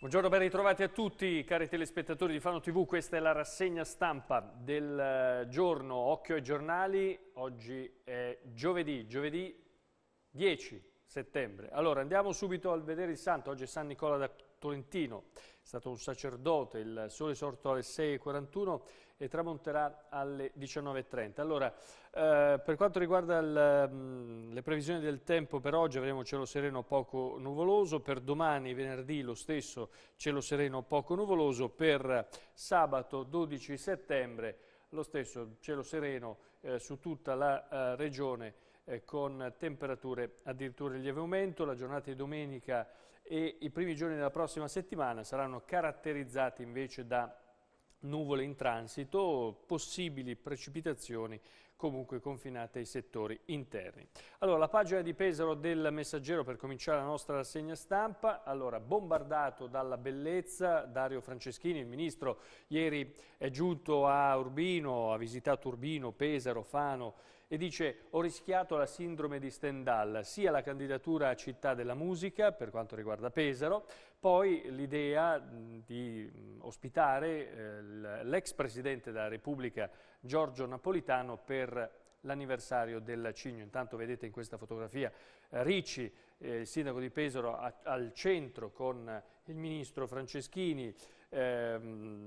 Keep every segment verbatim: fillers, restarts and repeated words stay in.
Buongiorno, ben ritrovati a tutti cari telespettatori di Fano tivù, questa è la rassegna stampa del giorno Occhio ai giornali, oggi è giovedì, giovedì dieci settembre. Allora andiamo subito al vedere il santo, oggi è San Nicola da Tolentino, è stato un sacerdote, il sole è sorto alle sei e quarantuno e tramonterà alle diciannove e trenta. Allora, eh, per quanto riguarda il, mh, le previsioni del tempo per oggi avremo cielo sereno poco nuvoloso, per domani venerdì lo stesso cielo sereno poco nuvoloso, per sabato dodici settembre lo stesso cielo sereno eh, su tutta la eh, regione eh, con temperature addirittura in lieve aumento. La giornata di domenica e i primi giorni della prossima settimana saranno caratterizzati invece da nuvole in transito, possibili precipitazioni comunque confinate ai settori interni. Allora, la pagina di Pesaro del Messaggero per cominciare la nostra rassegna stampa. Allora, bombardato dalla bellezza, Dario Franceschini, il ministro, ieri è giunto a Urbino, ha visitato Urbino, Pesaro, Fano e dice: ho rischiato la sindrome di Stendhal, sia la candidatura a città della musica per quanto riguarda Pesaro, poi l'idea di ospitare eh, l'ex Presidente della Repubblica Giorgio Napolitano per l'anniversario del Cigno. Intanto vedete in questa fotografia eh, Ricci, eh, il sindaco di Pesaro, a, al centro con il ministro Franceschini, eh,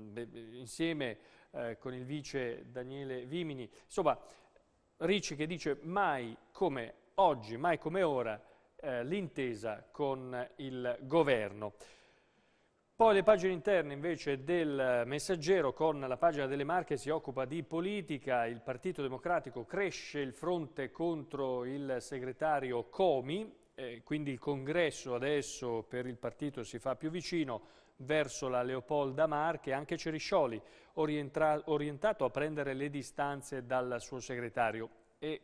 insieme eh, con il vice Daniele Vimini. Insomma, Ricci che dice mai come oggi, mai come ora, eh, l'intesa con il governo. Poi le pagine interne invece del Messaggero, con la pagina delle Marche si occupa di politica, il Partito Democratico cresce il fronte contro il segretario Comi, eh, quindi il congresso adesso per il partito si fa più vicino verso la Leopolda Marche, anche Ceriscioli orientato a prendere le distanze dal suo segretario. E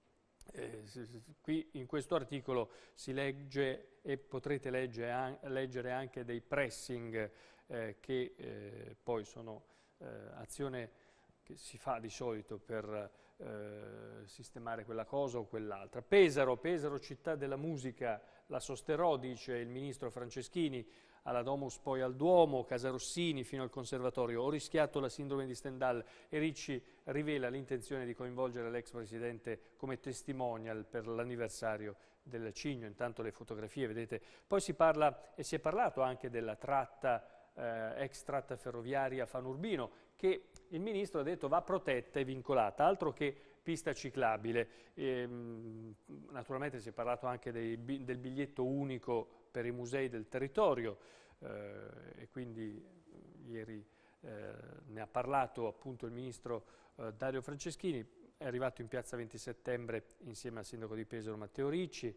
Eh, qui in questo articolo si legge e potrete legge, an, leggere anche dei pressing eh, che eh, poi sono eh, azione che si fa di solito per eh, sistemare quella cosa o quell'altra. Pesaro, Pesaro città della musica, la sosterrò, dice il ministro Franceschini, alla Domus poi al Duomo, Casarossini fino al Conservatorio. Ho rischiato la sindrome di Stendhal e Ricci rivela l'intenzione di coinvolgere l'ex presidente come testimonial per l'anniversario del Cigno. Intanto le fotografie, vedete. Poi si parla e si è parlato anche della tratta, eh, ex tratta ferroviaria Fano-Urbino, che il ministro ha detto va protetta e vincolata, altro che pista ciclabile. E, naturalmente si è parlato anche dei, del biglietto unico per i musei del territorio eh, e quindi ieri eh, ne ha parlato appunto il ministro eh, Dario Franceschini, è arrivato in piazza venti settembre insieme al sindaco di Pesaro Matteo Ricci,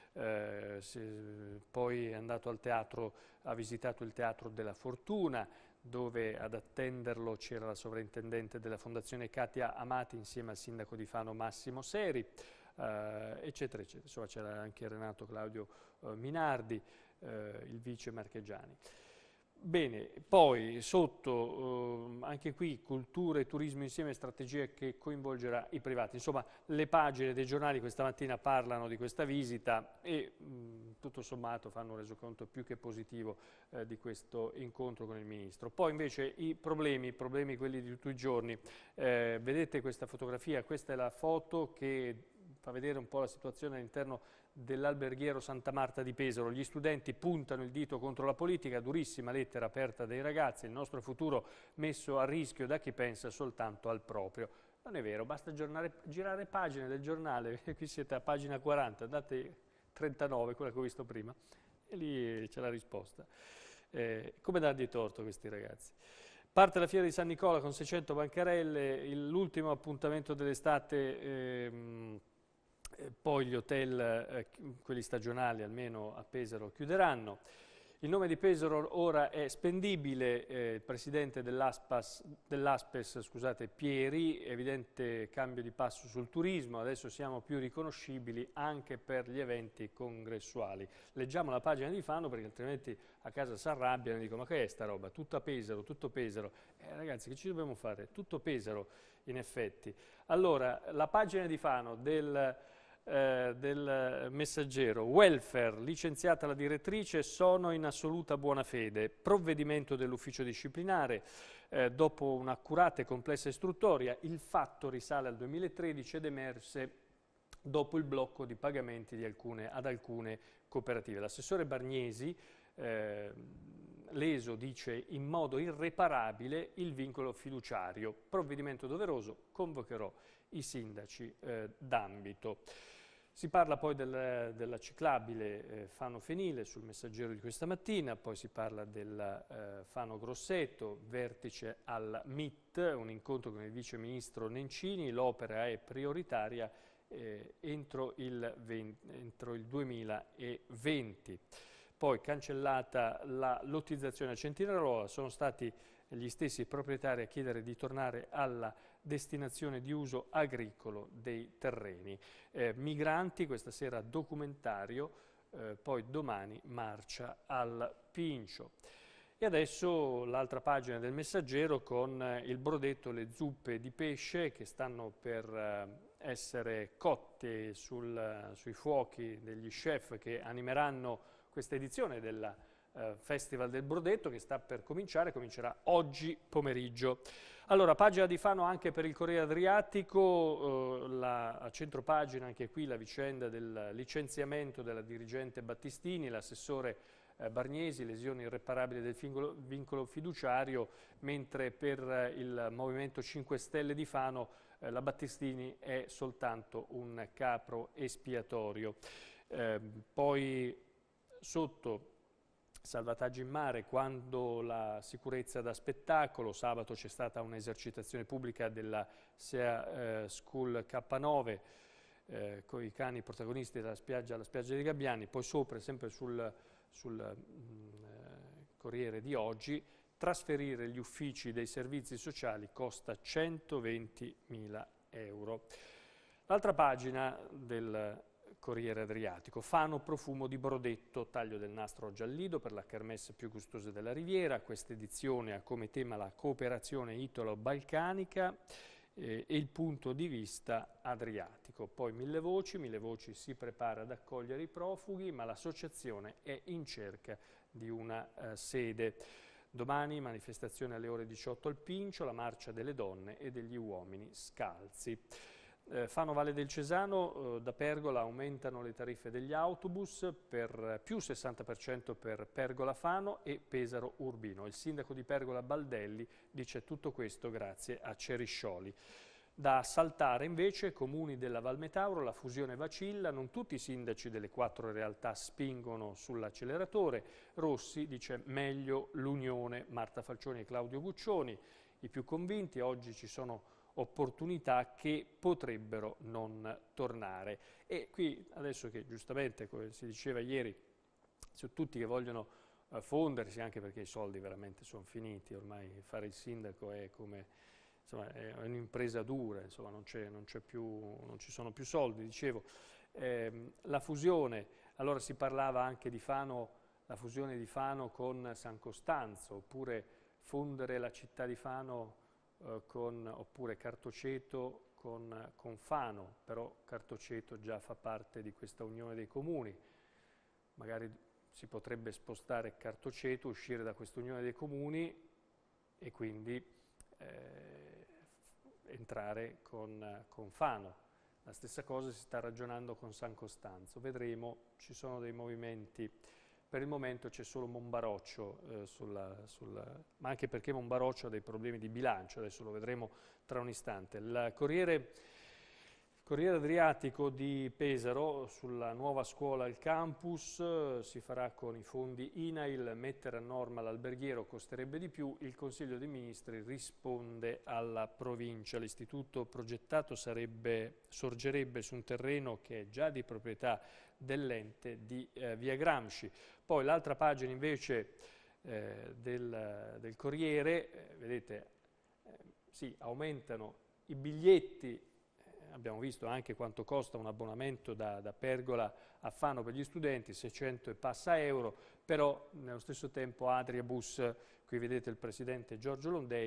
eh, si, poi è andato al teatro, ha visitato il Teatro della Fortuna, dove ad attenderlo c'era la sovrintendente della Fondazione Katia Amati insieme al sindaco di Fano Massimo Seri, Uh, eccetera, eccetera. Insomma c'era anche Renato Claudio uh, Minardi, uh, il vice Marchegiani. Bene, poi sotto uh, anche qui cultura e turismo insieme, strategia che coinvolgerà i privati. Insomma le pagine dei giornali questa mattina parlano di questa visita e mh, tutto sommato fanno un resoconto più che positivo eh, di questo incontro con il ministro. Poi invece i problemi, i problemi quelli di tutti i giorni. Eh, vedete questa fotografia, questa è la foto che fa vedere un po' la situazione all'interno dell'alberghiero Santa Marta di Pesaro. Gli studenti puntano il dito contro la politica, durissima lettera aperta dai ragazzi, il nostro futuro messo a rischio da chi pensa soltanto al proprio. Non è vero, basta giornare, girare pagine del giornale, qui siete a pagina quaranta, andate trentanove, quella che ho visto prima, e lì c'è la risposta. Eh, come dargli torto a questi ragazzi? Parte la fiera di San Nicola con seicento bancarelle, l'ultimo appuntamento dell'estate. Ehm, Poi gli hotel, eh, quelli stagionali almeno a Pesaro, chiuderanno. Il nome di Pesaro ora è spendibile, eh, il presidente dell'Aspes, scusate, Pieri, evidente cambio di passo sul turismo, adesso siamo più riconoscibili anche per gli eventi congressuali. Leggiamo la pagina di Fano perché altrimenti a casa si arrabbiano e dicono ma che è sta roba, tutta Pesaro, tutto Pesaro. Eh, ragazzi, che ci dobbiamo fare? Tutto Pesaro in effetti. Allora, la pagina di Fano del eh, del Messaggero. Welfare, licenziata la direttrice, sono in assoluta buona fede. Provvedimento dell'ufficio disciplinare. Eh, dopo un'accurata e complessa istruttoria, il fatto risale al duemilatredici ed emerse dopo il blocco di pagamenti di alcune, ad alcune cooperative. L'assessore Bargnesi, eh, leso, dice, in modo irreparabile il vincolo fiduciario. Provvedimento doveroso, convocherò i sindaci eh, d'ambito. Si parla poi del, della ciclabile eh, Fano Fenile sul Messaggero di questa mattina, poi si parla del eh, Fano Grosseto, vertice al M I T, un incontro con il vice ministro Nencini, l'opera è prioritaria eh, entro, il venti, entro il duemilaventi. Poi cancellata la lottizzazione a Centinerola, sono stati gli stessi proprietari a chiedere di tornare alla destinazione di uso agricolo dei terreni. Eh, migranti, questa sera documentario, eh, poi domani marcia al Pincio. E adesso l'altra pagina del Messaggero con eh, il brodetto, le zuppe di pesce che stanno per eh, essere cotte sul, sui fuochi degli chef che animeranno questa edizione del eh, Festival del Brodetto che sta per cominciare, comincerà oggi pomeriggio. Allora, pagina di Fano anche per il Corriere Adriatico, eh, la, a centropagina anche qui la vicenda del licenziamento della dirigente Battistini, l'assessore eh, Bargnesi, lesioni irreparabili del vincolo, vincolo fiduciario, mentre per eh, il Movimento cinque Stelle di Fano eh, la Battistini è soltanto un capro espiatorio. Eh, poi sotto salvataggi in mare, quando la sicurezza da spettacolo, sabato c'è stata un'esercitazione pubblica della S E A eh, School K nove eh, con i cani protagonisti della spiaggia, alla spiaggia dei Gabbiani, poi sopra, sempre sul, sul mh, Corriere di oggi, trasferire gli uffici dei servizi sociali costa centoventimila euro. L'altra pagina del Corriere Adriatico, Fano profumo di brodetto, taglio del nastro giallido per la kermesse più gustosa della Riviera. Questa edizione ha come tema la cooperazione italo-balcanica eh, e il punto di vista adriatico. Poi Mille Voci, Mille Voci si prepara ad accogliere i profughi, ma l'associazione è in cerca di una eh, sede. Domani manifestazione alle ore diciotto al Pincio, la marcia delle donne e degli uomini scalzi. Eh, Fano Valle del Cesano, eh, da Pergola aumentano le tariffe degli autobus per più sessanta per cento per Pergola Fano e Pesaro Urbino. Il sindaco di Pergola Baldelli dice tutto questo grazie a Ceriscioli. Da saltare invece comuni della Valmetauro, la fusione vacilla, non tutti i sindaci delle quattro realtà spingono sull'acceleratore. Rossi dice meglio l'unione, Marta Falcioni e Claudio Guccioni, i più convinti. Oggi ci sono opportunità che potrebbero non tornare. E qui adesso che giustamente, come si diceva ieri, su tutti che vogliono eh, fondersi, anche perché i soldi veramente sono finiti, ormai fare il sindaco è come, insomma, è un'impresa dura, insomma, non, c'è, non, c'è più, non ci sono più soldi, dicevo. Eh, la fusione, allora si parlava anche di Fano, la fusione di Fano con San Costanzo, oppure fondere la città di Fano Con, oppure Cartoceto con, con Fano, però Cartoceto già fa parte di questa unione dei comuni, magari si potrebbe spostare Cartoceto, uscire da questa unione dei comuni e quindi eh, entrare con, con Fano. La stessa cosa si sta ragionando con San Costanzo, vedremo, ci sono dei movimenti. Per il momento c'è solo Monbaroccio, eh, sulla, sulla, ma anche perché Monbaroccio ha dei problemi di bilancio, adesso lo vedremo tra un istante. Il Corriere, Corriere Adriatico di Pesaro, sulla nuova scuola al campus, eh, si farà con i fondi I N A I L, mettere a norma l'alberghiero costerebbe di più, il Consiglio dei Ministri risponde alla provincia. L'istituto progettato sarebbe, sorgerebbe su un terreno che è già di proprietà dell'ente di eh, Via Gramsci. Poi l'altra pagina invece eh, del, del Corriere, eh, vedete, eh, sì, aumentano i biglietti, eh, abbiamo visto anche quanto costa un abbonamento da, da Pergola a Fano per gli studenti, seicento e passa euro, però nello stesso tempo Adriabus, qui vedete il presidente Giorgio Londei,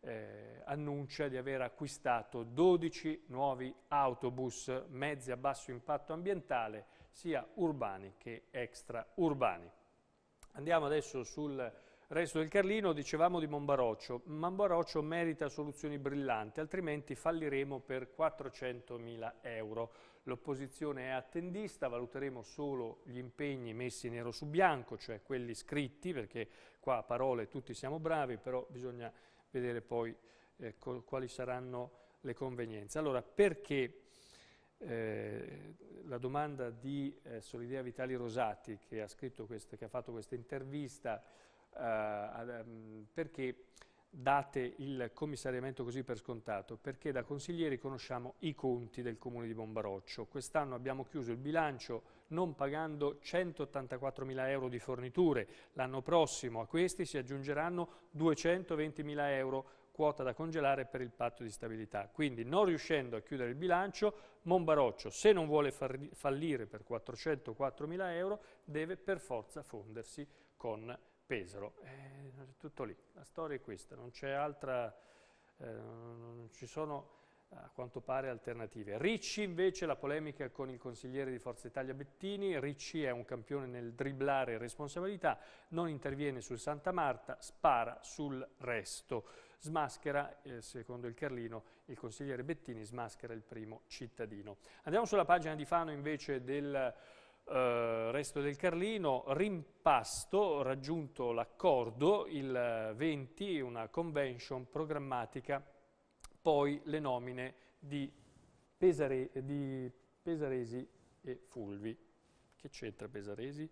eh, annuncia di aver acquistato dodici nuovi autobus, mezzi a basso impatto ambientale, sia urbani che extraurbani. Andiamo adesso sul resto del Carlino. Dicevamo di Monbaroccio. Monbaroccio merita soluzioni brillanti, altrimenti falliremo per quattrocentomila euro. L'opposizione è attendista, valuteremo solo gli impegni messi nero su bianco, cioè quelli scritti, perché qua a parole tutti siamo bravi, però bisogna vedere poi eh, quali saranno le convenienze. Allora, perché eh, la domanda di eh, Solidea Vitali Rosati, che ha scritto questa, che ha fatto questa intervista, eh, perché date il commissariamento così per scontato? Perché da consiglieri conosciamo i conti del comune di Monbaroccio. Quest'anno abbiamo chiuso il bilancio non pagando centottantaquattromila euro di forniture. L'anno prossimo a questi si aggiungeranno duecentoventimila euro, quota da congelare per il patto di stabilità. Quindi, non riuscendo a chiudere il bilancio, Monbaroccio, se non vuole fallire per quattrocentoquattromila euro, deve per forza fondersi con Pesaro. È tutto lì, la storia è questa, non c'è altra, eh, non ci sono a quanto pare alternative. Ricci invece, la polemica con il consigliere di Forza Italia Bettini. Ricci è un campione nel dribblare responsabilità, non interviene sul Santa Marta, spara sul resto. Smaschera, eh, secondo il Carlino, il consigliere Bettini smaschera il primo cittadino. Andiamo sulla pagina di Fano invece del Uh, resto del Carlino. Rimpasto, raggiunto l'accordo il venti, una convention programmatica, poi le nomine di, Pesare, di Pesaresi e Fulvi. Che c'entra Pesaresi?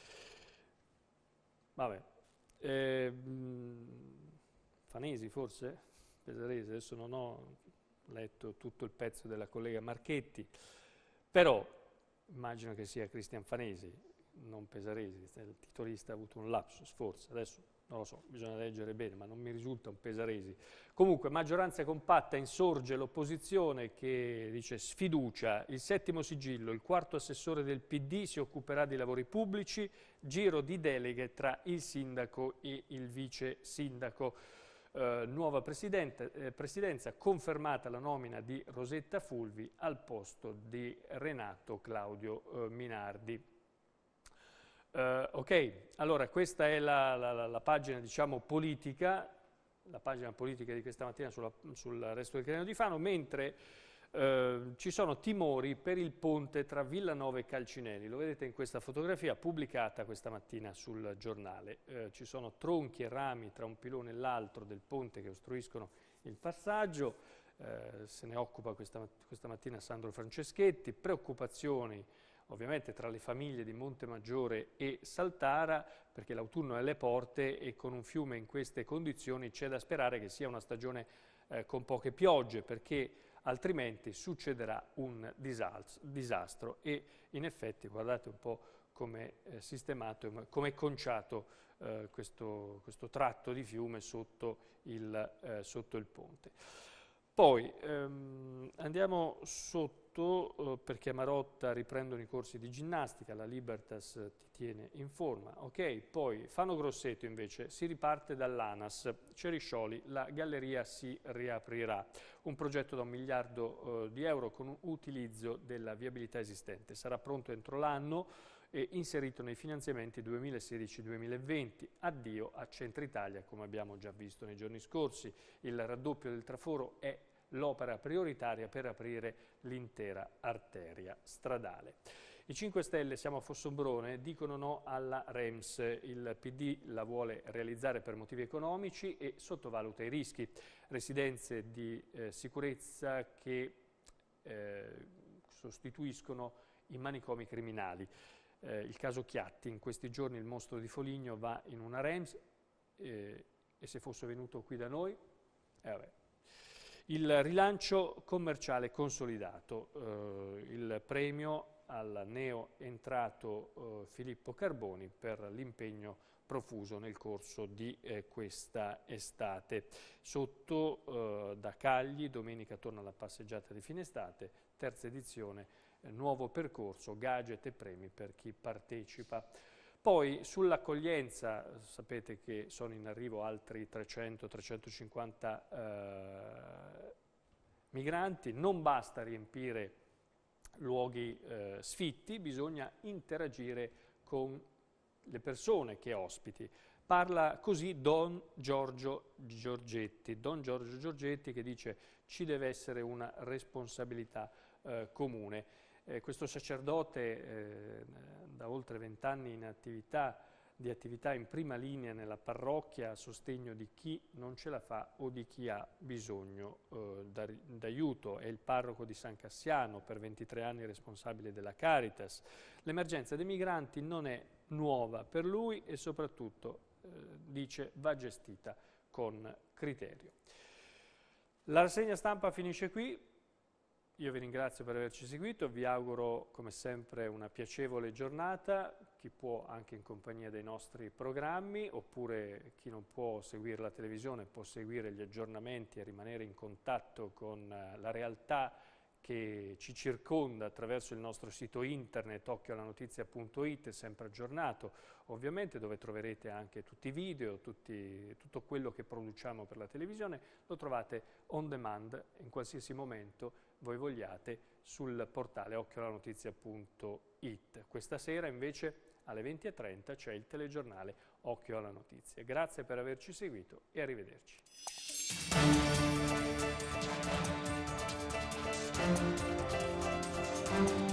Vabbè, eh, Fanesi forse? Pesaresi, adesso non ho letto tutto il pezzo della collega Marchetti, però immagino che sia Cristian Fanesi, non Pesaresi. Il titolista ha avuto un lapsus forse, adesso non lo so, bisogna leggere bene, ma non mi risulta un Pesaresi. Comunque, maggioranza compatta, insorge l'opposizione che dice sfiducia il settimo sigillo, il quarto assessore del P D si occuperà di lavori pubblici, giro di deleghe tra il sindaco e il vice sindaco. Uh, nuova eh, presidenza, confermata la nomina di Rosetta Fulvi al posto di Renato Claudio uh, Minardi. Uh, ok, allora questa è la, la, la pagina, diciamo, politica, la pagina politica di questa mattina sulla, sul resto del Carlino di Fano, mentre Uh, ci sono timori per il ponte tra Villanova e Calcinelli. Lo vedete in questa fotografia pubblicata questa mattina sul giornale. Uh, ci sono tronchi e rami tra un pilone e l'altro del ponte che ostruiscono il passaggio. Uh, se ne occupa questa, questa mattina Sandro Franceschetti. Preoccupazioni ovviamente tra le famiglie di Montemaggiore e Saltara, perché l'autunno è alle porte e con un fiume in queste condizioni c'è da sperare che sia una stagione uh, con poche piogge, perché altrimenti succederà un disastro e in effetti guardate un po' come è sistemato, come è conciato eh, questo, questo tratto di fiume sotto il, eh, sotto il ponte. Poi ehm, andiamo sotto eh, perché a Marotta riprendono i corsi di ginnastica, la Libertas ti tiene in forma. Ok, poi Fano Grosseto invece si riparte dall'ANAS, Ceriscioli, la galleria si riaprirà, un progetto da un miliardo eh, di euro con un utilizzo della viabilità esistente, sarà pronto entro l'anno e inserito nei finanziamenti duemilasedici duemilaventi. Addio a Centro Italia, come abbiamo già visto nei giorni scorsi. Il raddoppio del traforo è l'opera prioritaria per aprire l'intera arteria stradale. I cinque Stelle, siamo a Fossombrone, dicono no alla REMS. Il P D la vuole realizzare per motivi economici e sottovaluta i rischi. Residenze di eh, sicurezza che eh, sostituiscono i manicomi criminali. Eh, il caso Chiatti, in questi giorni il mostro di Foligno va in una REMS eh, e se fosse venuto qui da noi, eh vabbè. Il rilancio commerciale consolidato, eh, il premio al neo entrato eh, Filippo Carboni per l'impegno profuso nel corso di eh, questa estate. Sotto eh, da Cagli, domenica torna la passeggiata di fine estate, terza edizione, eh, nuovo percorso, gadget e premi per chi partecipa. Poi sull'accoglienza sapete che sono in arrivo altri trecento trecentocinquanta eh, migranti, non basta riempire luoghi eh, sfitti, bisogna interagire con le persone che ospiti. Parla così Don Giorgio Giorgetti, Don Giorgio Giorgetti che dice ci deve essere una responsabilità eh, comune. Eh, questo sacerdote eh, da oltre vent'anni in attività, di attività in prima linea nella parrocchia a sostegno di chi non ce la fa o di chi ha bisogno eh, d'aiuto. È il parroco di San Cassiano, per ventitré anni responsabile della Caritas. L'emergenza dei migranti non è nuova per lui e soprattutto, eh, dice, va gestita con criterio. La rassegna stampa finisce qui. Io vi ringrazio per averci seguito, vi auguro come sempre una piacevole giornata, chi può anche in compagnia dei nostri programmi, oppure chi non può seguire la televisione può seguire gli aggiornamenti e rimanere in contatto con la realtà che ci circonda attraverso il nostro sito internet occhioallanotizia punto it, sempre aggiornato ovviamente, dove troverete anche tutti i video, tutti, tutto quello che produciamo per la televisione, lo trovate on demand in qualsiasi momento voi vogliate sul portale occhioallanotizia punto it. Questa sera invece alle venti e trenta c'è il telegiornale Occhio alla Notizia. Grazie per averci seguito e arrivederci. Thank you.